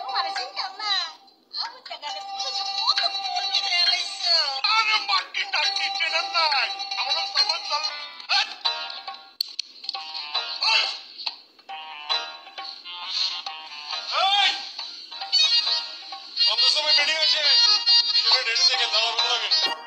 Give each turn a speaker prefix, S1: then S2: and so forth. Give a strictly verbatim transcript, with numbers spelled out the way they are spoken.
S1: তোমারে চিনতাম না আমার টাকারে বুঝছো কত পড়ি হয়ে লাইছো
S2: আরে মাটি নাটি চেনেন নাই আমাদের সামান চাল এই কত সময় মিটিং আছে নিজের রেডি থেকে দাঁড়াবো লাগে